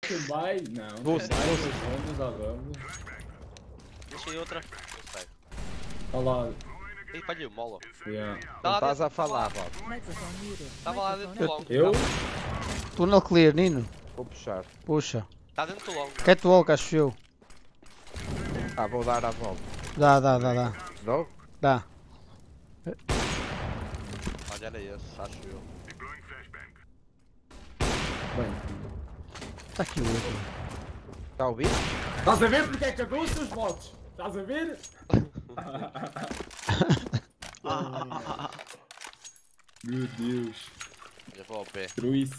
Vai, não. Vamos. Vamos. Deixei outra. Não sei. Olha lá. Ih, falhei, mola. Yeah. Não estás a falar, Rob. Estava lá dentro do longo. Eu? Túnel clear, Nino. Vou puxar. Puxa. Está dentro do longo. Cat walk, acho eu. Ah, vou dar a volta. Dá. Não? Dá. Olha, era esse, acho eu. Bem. Tá aqui o outro. Está a ouvir? Estás a ver porque é que acabou os teus votos? Estás a ver? Meu Deus. Eu vou ao B. Destruísse.